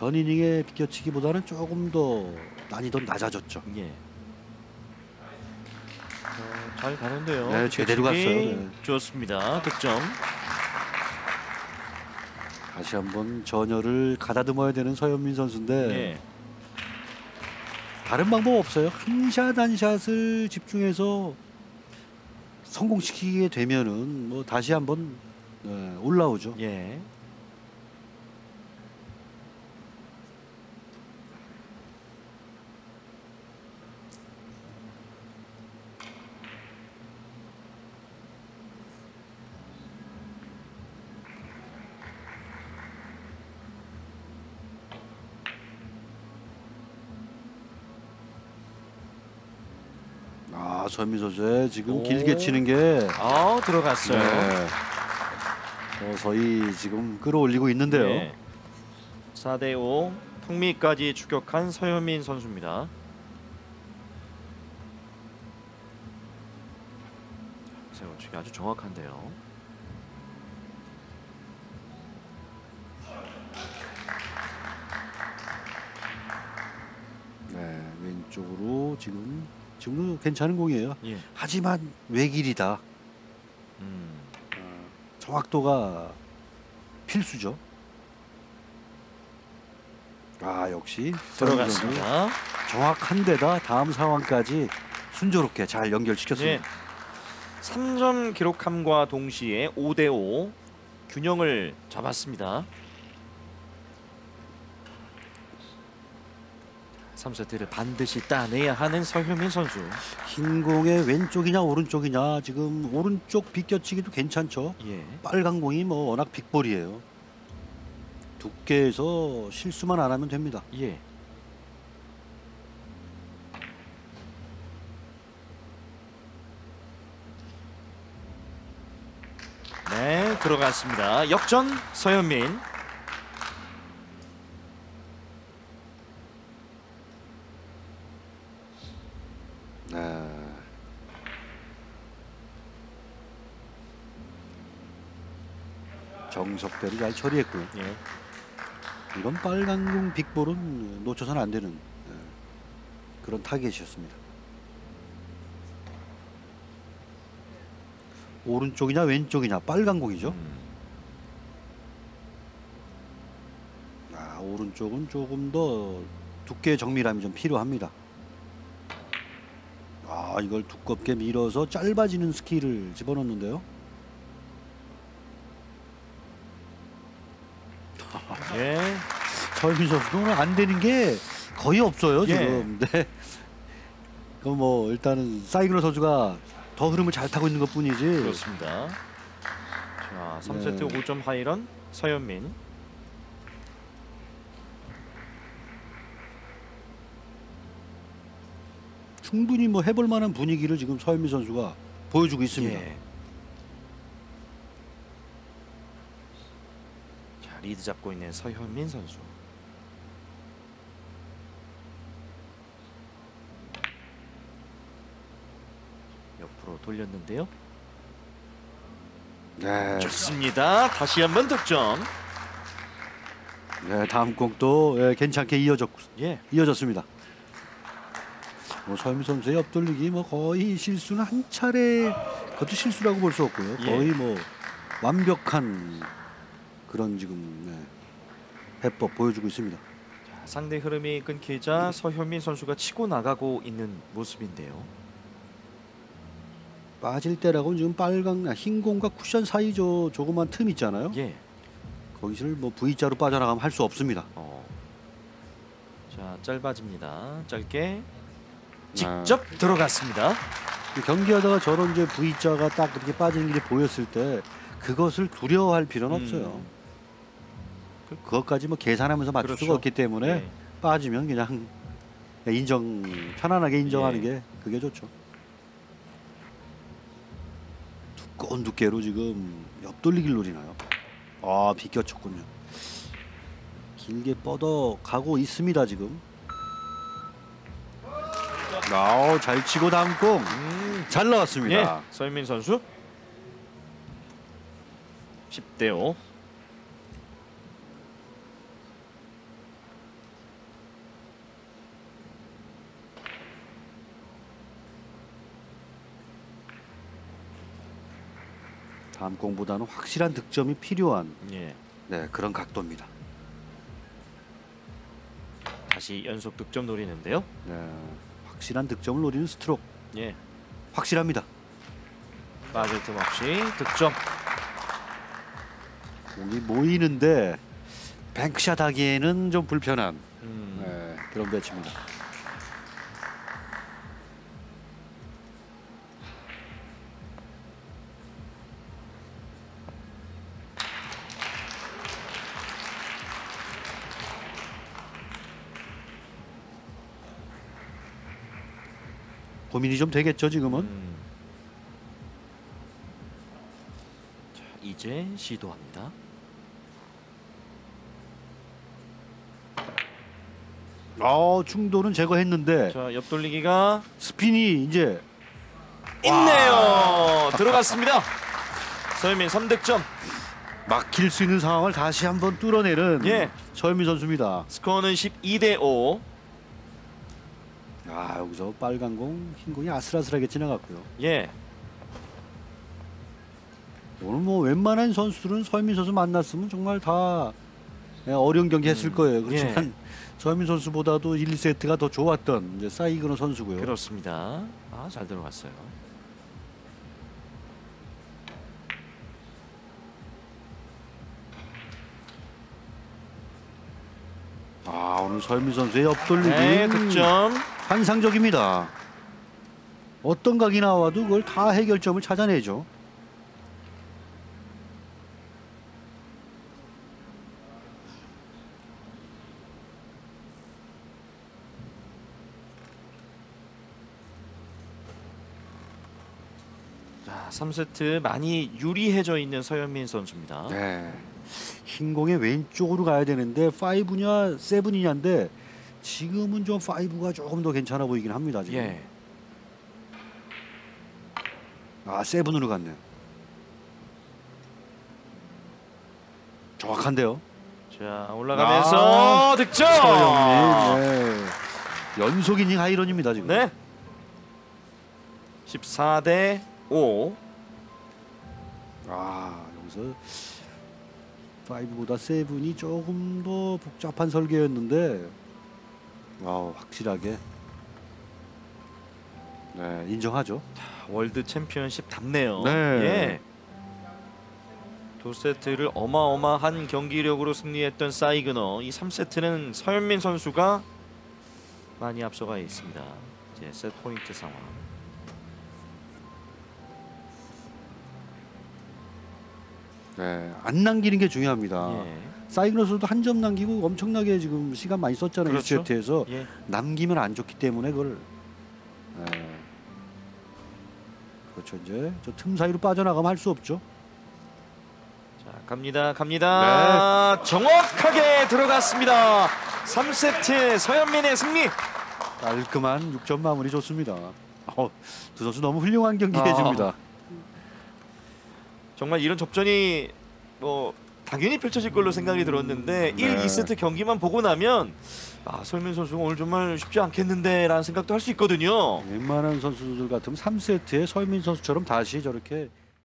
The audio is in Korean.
전 이닝의 비껴치기보다는 조금 더 난이도는 낮아졌죠. 예. 잘 가는데요. 네, 제대로 갔어요. 네. 좋습니다. 득점. 다시 한번 전열을 가다듬어야 되는 서현민 선수인데 예. 다른 방법 없어요. 한 샷 한 샷을 집중해서 성공시키게 되면은 뭐 다시 한번 올라오죠. 예. 서현민 선수의 지금 오. 길게 치는 게 들어갔어요. 네. 서서히 지금 끌어올리고 있는데요. 네. 4대5 턱밑까지 추격한 서현민 선수입니다. 세워치기 아주 정확한데요. 네, 왼쪽으로 지금도 괜찮은 공이에요. 예. 하지만 외길이다. 정확도가 필수죠. 역시 들어갔습니다. 정확한 데다 다음 상황까지 순조롭게 잘 연결시켰습니다. 네. 3점 기록함과 동시에 5대5 균형을 잡았습니다. 3세트를 반드시 따내야 하는 서현민 선수. 흰 공의 왼쪽이냐 오른쪽이냐, 지금 오른쪽 비껴치기도 괜찮죠. 예. 빨간 공이 뭐 워낙 빅볼이에요. 두께에서 실수만 안 하면 됩니다. 예. 네, 들어갔습니다. 역전 서현민. 정석대로 잘 처리했고요. 예. 이건 빨간 공 빅볼은 놓쳐서는 안 되는 그런 타겟이었습니다. 오른쪽이냐 왼쪽이냐 빨간 공이죠. 오른쪽은 조금 더 두께의 정밀함이 좀 필요합니다. 이걸 두껍게 밀어서 짧아지는 스킬을 집어넣는데요. 예. 서현민 선수는 안 되는 게 거의 없어요 지금. 네. 그럼 뭐 일단은 사이클 선수가 더 흐름을 잘 타고 있는 것뿐이지. 그렇습니다. 자, 3세트 5점 하이런 서현민. 충분히 뭐 해볼 만한 분위기를 지금 서현민 선수가 보여주고 있습니다. 예. 자, 리드 잡고 있는 서현민 선수. 옆으로 돌렸는데요. 네. 좋습니다. 다시 한번 득점. 네, 다음 공도 괜찮게 이어졌습니다. 뭐 서현민 선수의 옆돌리기 뭐 거의 실수는 한 차례, 그것도 실수라고 볼 수 없고요. 거의 뭐 완벽한 그런 지금 해법 보여주고 있습니다. 자, 상대 흐름이 끊기자 서현민 선수가 치고 나가고 있는 모습인데요. 빠질 때라고는 지금 흰 공과 쿠션 사이 조그만 틈 있잖아요. 예. 거기를 뭐 V자로 빠져나가면 할 수 없습니다. 자, 짧아집니다. 짧게 직접 들어갔습니다. 경기하다가 저런 이제 V자가 딱 그렇게 빠지는 길이 보였을 때 그것을 두려워할 필요는 없어요. 그것까지 뭐 계산하면서 맞출 수가 없기 때문에 빠지면 그냥 편안하게 인정하는 게 그게 좋죠. 두꺼운 두께로 지금 옆돌리기를 노리나요? 비껴쳤군요. 길게 뻗어 가고 있습니다 지금. 잘 치고 다음 공 잘 나왔습니다. 서현민 선수 10대5. 다음 공보다는 확실한 득점이 필요한 예. 네, 그런 각도입니다. 다시 연속 득점 노리는데요. 네, 확실한 득점을 노리는 스트로크 예. 확실합니다. 빠질 틈 없이 득점. 공이 모이는데 뱅크샷 하기에는 좀 불편한 네, 그런 배치입니다. 고민이 좀 되겠죠 지금은. 자, 이제 시도합니다. 충돌은 제거했는데 자, 옆돌리기가 스핀이 이제 있네요. 들어갔습니다. 서현민 3득점. 막힐 수 있는 상황을 다시 한번 뚫어내는 예. 서현민 선수입니다. 스코어는 12대5. 여기서 빨간 공, 흰 공이 아슬아슬하게 지나갔고요. 예. 오늘 뭐 웬만한 선수들은 서현민 선수 만났으면 정말 다 어려운 경기 했을 거예요. 그렇지만 서현민 선수보다도 1, 2세트가 더 좋았던 이제 사이그너 선수고요. 그렇습니다. 잘 들어갔어요. 오늘 서현민 선수의 옆돌리기 네, 득점. 환상적입니다. 어떤 각이 나와도 그걸 다 해결점을 찾아내죠. 자, 3세트 많이 유리해져 있는 서현민 선수입니다. 네. 흰 공의 왼쪽으로 가야 되는데 5냐 7이냐인데 지금은 좀 5가 조금 더 괜찮아 보이긴 합니다. 지금. 예. 7으로 갔네요. 정확한데요. 자, 올라가면서 득점. 서현민. 네. 연속 이닝 하이런입니다 지금. 네. 14대5. 여기서 5보다 7이 조금 더 복잡한 설계였는데 확실하게 인정하죠. 월드 챔피언십 답네요. 네. 예. 두 세트를 어마어마한 경기력으로 승리했던 사이그너. 이 3세트는 서현민 선수가 많이 앞서가 있습니다. 이제 세트 포인트 상황. 안 남기는 게 중요합니다. 예. 사이그너 선수도 한 점 남기고 엄청나게 지금 시간 많이 썼잖아요. 그렇죠. 1세트에서 예. 남기면 안 좋기 때문에 그걸 그렇죠. 이제 저 틈 사이로 빠져나가면 할 수 없죠. 자, 갑니다. 정확하게 들어갔습니다. 3세트 서현민의 승리. 깔끔한 6점 마무리 좋습니다. 두 선수 너무 훌륭한 경기 해줍니다. 정말 이런 접전이 뭐 당연히 펼쳐질 걸로 생각이 들었는데 1, 2세트 경기만 보고 나면 서현민 선수가 오늘 정말 쉽지 않겠는데 라는 생각도 할 수 있거든요. 웬만한 선수들 같으면 3세트에 서현민 선수처럼 다시 저렇게